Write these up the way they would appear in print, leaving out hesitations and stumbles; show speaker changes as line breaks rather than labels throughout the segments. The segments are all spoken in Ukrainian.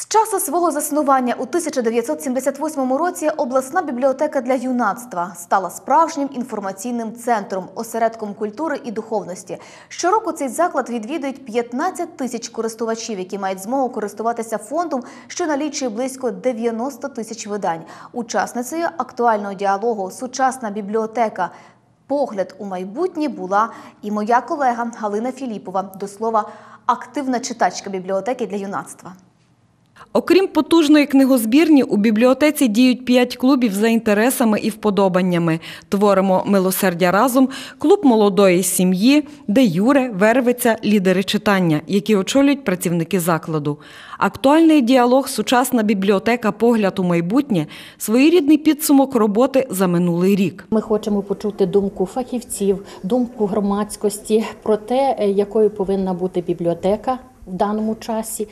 З часу свого заснування у 1978 році обласна бібліотека для юнацтва стала справжнім інформаційним центром, осередком культури і духовності. Щороку цей заклад відвідують 15 тисяч користувачів, які мають змогу користуватися фондом, що налічує близько 90 тисяч видань. Учасницею актуального діалогу «Сучасна бібліотека. Погляд у майбутнє» була і моя колега Галина Філіпова, до слова, активна читачка бібліотеки для юнацтва.
Окрім потужної книгозбірні, у бібліотеці діють 5 клубів за інтересами і вподобаннями. Творимо «Милосердя разом», клуб молодої сім'ї, «Де Юре», «Вервиця», «Лідери читання», які очолюють працівники закладу. Актуальний діалог «Сучасна бібліотека. Погляд у майбутнє» – своєрідний підсумок роботи за минулий рік.
Ми хочемо почути думку фахівців, думку громадськості про те, якою повинна бути бібліотека в даному часі,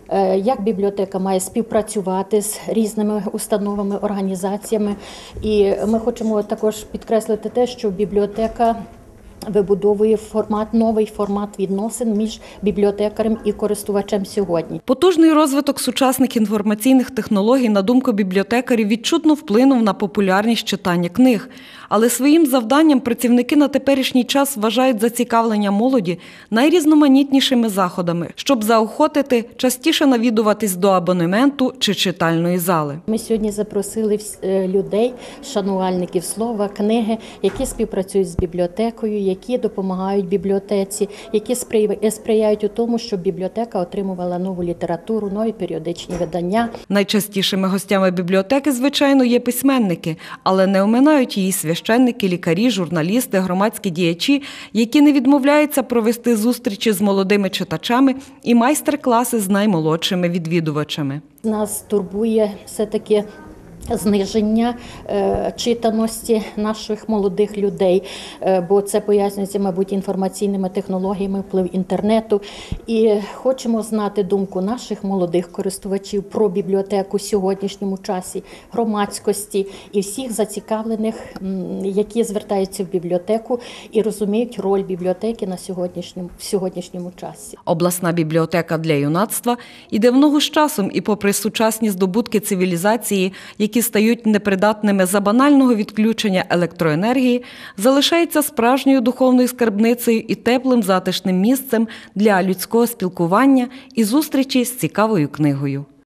як бібліотека має співпрацювати з різними установами, організаціями. І ми хочемо також підкреслити те, що бібліотека вибудовує новий формат відносин між бібліотекарем і користувачем сьогодні.
Потужний розвиток сучасних інформаційних технологій, на думку бібліотекарів, відчутно вплинув на популярність читання книг. Але своїм завданням працівники на теперішній час вважають зацікавлення молоді найрізноманітнішими заходами, щоб заохотити частіше навідуватись до абонементу чи читальної зали.
Ми сьогодні запросили людей, шанувальників слова, книги, які співпрацюють з бібліотекою, які допомагають бібліотеці, які сприяють у тому, щоб бібліотека отримувала нову літературу, нові періодичні видання.
Найчастішими гостями бібліотеки, звичайно, є письменники, але не оминають її священники, лікарі, журналісти, громадські діячі, які не відмовляються провести зустрічі з молодими читачами і майстер-класи з наймолодшими відвідувачами.
Нас турбує все-таки зниження читаності наших молодих людей, бо це пояснюється, мабуть, інформаційними технологіями, вплив інтернету. І хочемо знати думку наших молодих користувачів про бібліотеку в сьогоднішньому часі, громадськості і всіх зацікавлених, які звертаються в бібліотеку і розуміють роль бібліотеки в сьогоднішньому часі.
Обласна бібліотека для юнацтва іде в ногу з часом і попри сучасні здобутки цивілізації, які стають непридатними за банального відключення електроенергії, залишається справжньою духовною скарбницею і теплим затишним місцем для людського спілкування і зустрічі з цікавою книгою.